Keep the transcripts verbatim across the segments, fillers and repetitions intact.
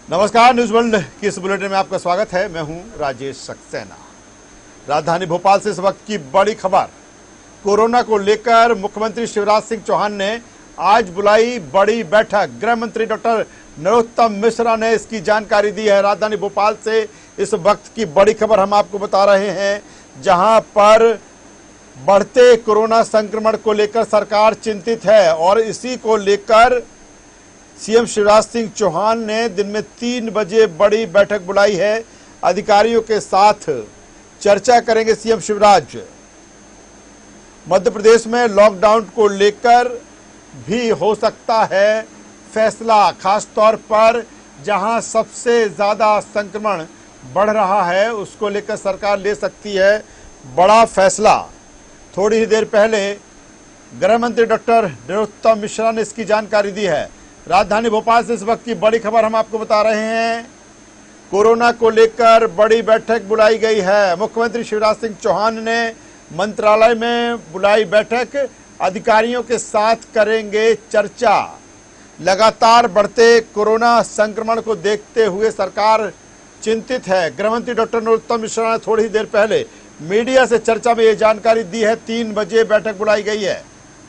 नमस्कार, news world की इस बुलेटिन में आपका स्वागत है। मैं हूं राजेश सक्सेना। राजधानी भोपाल से इस वक्त की बड़ी खबर। कोरोना को लेकर मुख्यमंत्री शिवराज सिंह चौहान ने आज बुलाई बड़ी बैठक। गृह मंत्री डॉक्टर नरोत्तम मिश्रा ने इसकी जानकारी दी है। राजधानी भोपाल से इस वक्त की बड़ी खबर हम आपको बता रहे हैं, जहां पर बढ़ते कोरोना संक्रमण को लेकर सरकार चिंतित है और इसी को लेकर सीएम शिवराज सिंह चौहान ने दिन में तीन बजे बड़ी बैठक बुलाई है। अधिकारियों के साथ चर्चा करेंगे सीएम शिवराज। मध्य प्रदेश में लॉकडाउन को लेकर भी हो सकता है फैसला, खास तौर पर जहां सबसे ज्यादा संक्रमण बढ़ रहा है उसको लेकर सरकार ले सकती है बड़ा फैसला। थोड़ी ही देर पहले गृह मंत्री डॉक्टर नरोत्तम मिश्रा ने इसकी जानकारी दी है। राजधानी भोपाल से इस वक्त की बड़ी खबर हम आपको बता रहे हैं। कोरोना को लेकर बड़ी बैठक बुलाई गई है। मुख्यमंत्री शिवराज सिंह चौहान ने मंत्रालय में बुलाई बैठक, अधिकारियों के साथ करेंगे चर्चा। लगातार बढ़ते कोरोना संक्रमण को देखते हुए सरकार चिंतित है। गृह मंत्री डॉक्टर नरोत्तम मिश्रा ने थोड़ी ही देर पहले मीडिया से चर्चा में ये जानकारी दी है। तीन बजे बैठक बुलाई गई है।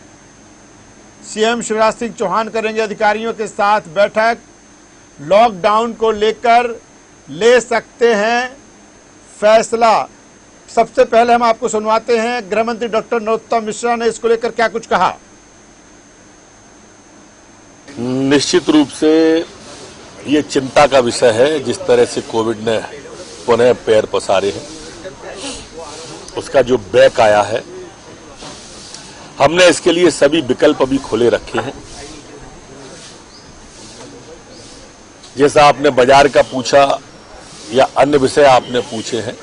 सीएम शिवराज सिंह चौहान करेंगे अधिकारियों के साथ बैठक। लॉकडाउन को लेकर ले सकते हैं फैसला। सबसे पहले हम आपको सुनवाते हैं गृह मंत्री डॉक्टर नरोत्तम मिश्रा ने इसको लेकर क्या कुछ कहा। निश्चित रूप से ये चिंता का विषय है। जिस तरह से कोविड ने पुनः पैर पसारे हैं, उसका जो बैक आया है, हमने इसके लिए सभी विकल्प अभी खुले रखे हैं। जैसा आपने बाजार का पूछा या अन्य विषय आपने पूछे हैं,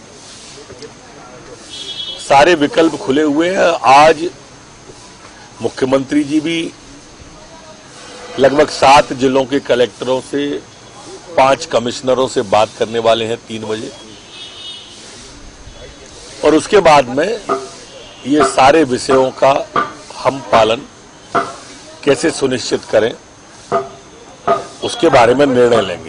सारे विकल्प खुले हुए हैं। आज मुख्यमंत्री जी भी लगभग सात जिलों के कलेक्टरों से, पांच कमिश्नरों से बात करने वाले हैं तीन बजे, और उसके बाद में ये सारे विषयों का हम पालन कैसे सुनिश्चित करें उसके बारे में निर्णय लेंगे।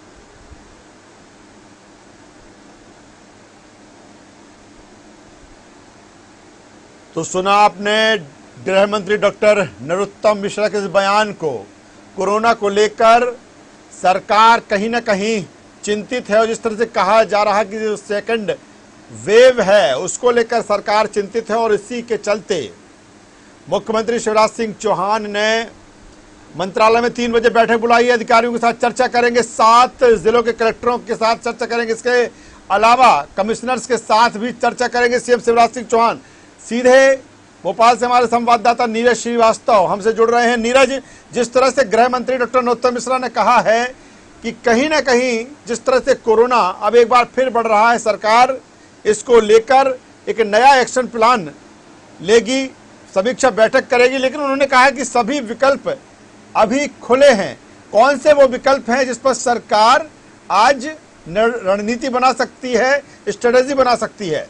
तो सुना आपने गृह मंत्री डॉक्टर नरोत्तम मिश्रा के इस बयान को। कोरोना को लेकर सरकार कहीं ना कहीं चिंतित है और जिस तरह से कहा जा रहा है कि जो सेकंड वेव है उसको लेकर सरकार चिंतित है और इसी के चलते मुख्यमंत्री शिवराज सिंह चौहान ने मंत्रालय में तीन बजे बैठक बुलाई है। अधिकारियों के साथ चर्चा करेंगे, सात जिलों के कलेक्टरों के साथ चर्चा करेंगे। इसके अलावा कमिश्नर्स के साथ भी चर्चा करेंगे सीएम शिवराज सिंह चौहान। सीधे भोपाल से हमारे संवाददाता नीरज श्रीवास्तव हमसे जुड़ रहे हैं। नीरज, जिस तरह से गृह मंत्री डॉक्टर नरोत्तम मिश्रा ने कहा है कि कहीं ना कहीं जिस तरह से कोरोना अब एक बार फिर बढ़ रहा है, सरकार इसको लेकर एक नया एक्शन प्लान लेगी, समीक्षा बैठक करेगी, लेकिन उन्होंने कहा कि सभी विकल्प अभी खुले हैं। कौन से वो विकल्प हैं जिस पर सरकार आज रणनीति बना सकती है, स्ट्रेटेजी बना सकती है?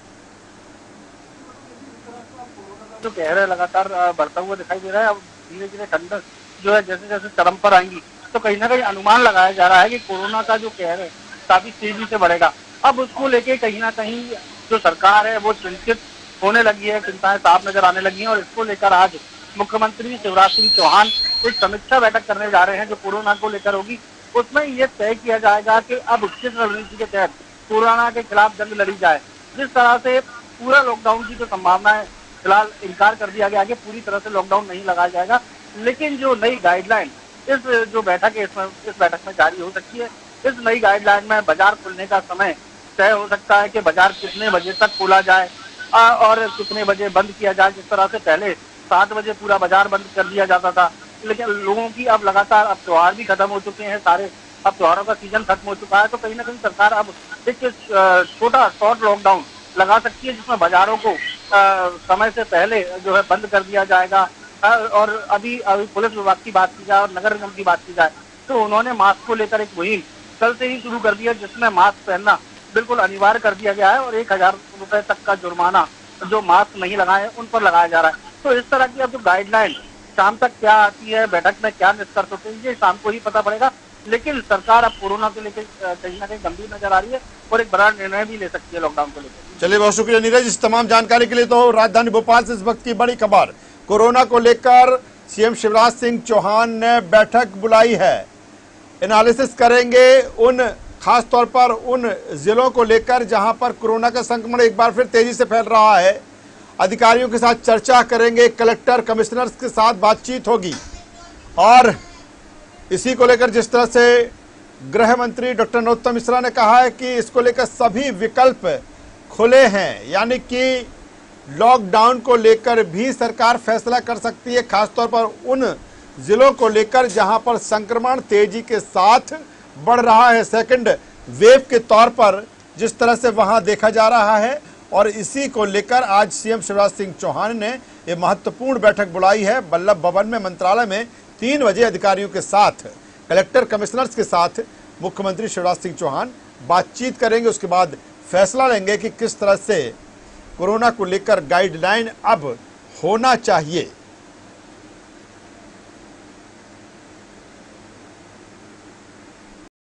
जो कहर है लगातार बढ़ता हुआ दिखाई दे रहा है। अब धीरे धीरे ठंडक जो है जैसे जैसे चरम पर आएंगी तो कहीं ना कहीं अनुमान लगाया जा रहा है कि कोरोना का जो कहर है काफी तेजी से बढ़ेगा। अब उसको लेके कहीं ना कहीं जो सरकार है वो चिंतित होने लगी है, चिंताएं साफ नजर आने लगी हैं और इसको लेकर आज मुख्यमंत्री शिवराज सिंह चौहान एक समीक्षा बैठक करने जा रहे हैं जो कोरोना को लेकर होगी। उसमें ये तय किया जाएगा कि अब किस रणनीति के तहत कोरोना के खिलाफ जंग लड़ी जाए। जिस तरह से पूरा लॉकडाउन की जो संभावना है फिलहाल इनकार कर दिया गया कि पूरी तरह से लॉकडाउन नहीं लगाया जाएगा, लेकिन जो नई गाइडलाइन इस जो बैठक है इसमें इस बैठक में जारी हो सकती है। इस नई गाइडलाइन में बाजार खुलने का समय तय हो सकता है कि बाजार कितने बजे तक खोला जाए और कितने बजे बंद किया जाए। जिस तरह से पहले सात बजे पूरा बाजार बंद कर दिया जाता था, लेकिन लोगों की अब लगातार अब त्योहार भी खत्म हो चुके हैं, सारे अब त्योहारों का सीजन खत्म हो चुका है, तो कहीं ना कहीं सरकार अब एक छोटा शॉर्ट लॉकडाउन लगा सकती है जिसमें बाजारों को आ, समय से पहले जो है बंद कर दिया जाएगा। आ, और अभी अभी पुलिस विभाग की बात की जाए और नगर निगम की बात की जाए तो उन्होंने मास्क को लेकर एक मुहिम कल से ही शुरू कर दी है जिसमें मास्क पहनना बिल्कुल अनिवार्य कर दिया गया है और एक हजार रुपए तक का जुर्माना जो मास्क नहीं लगाए उन पर लगाया जा रहा है। तो इस तरह की अब जो गाइडलाइन शाम तक क्या आती है, बैठक में क्या निष्कर्ष होते हैं, ये शाम को ही पता पड़ेगा। लेकिन सरकार अब कोरोना को लेकर कहीं ना कहीं गंभीर नजर आ रही है और एक बड़ा निर्णय भी ले सकती है लॉकडाउन को लेकर। चलिए, बहुत शुक्रिया नीरज इस तमाम जानकारी के लिए। तो राजधानी भोपाल से इस वक्त की बड़ी खबर, कोरोना को लेकर सीएम शिवराज सिंह चौहान ने बैठक बुलाई है। एनालिसिस करेंगे उन खास तौर पर उन जिलों को लेकर जहां पर कोरोना का संक्रमण एक बार फिर तेजी से फैल रहा है। अधिकारियों के साथ चर्चा करेंगे, कलेक्टर कमिश्नर्स के साथ बातचीत होगी और इसी को लेकर जिस तरह से गृह मंत्री डॉक्टर नरोत्तम मिश्रा ने कहा है कि इसको लेकर सभी विकल्प खुले हैं, यानी कि लॉकडाउन को लेकर भी सरकार फैसला कर सकती है, खासतौर पर उन जिलों को लेकर जहां पर संक्रमण तेजी के साथ बढ़ रहा है, सेकंड वेव के तौर पर जिस तरह से वहां देखा जा रहा है। और इसी को लेकर आज सीएम शिवराज सिंह चौहान ने ये महत्वपूर्ण बैठक बुलाई है वल्लभ भवन में, मंत्रालय में तीन बजे अधिकारियों के साथ, कलेक्टर कमिश्नर्स के साथ मुख्यमंत्री शिवराज सिंह चौहान बातचीत करेंगे। उसके बाद फैसला लेंगे कि किस तरह से कोरोना को लेकर गाइडलाइन अब होना चाहिए।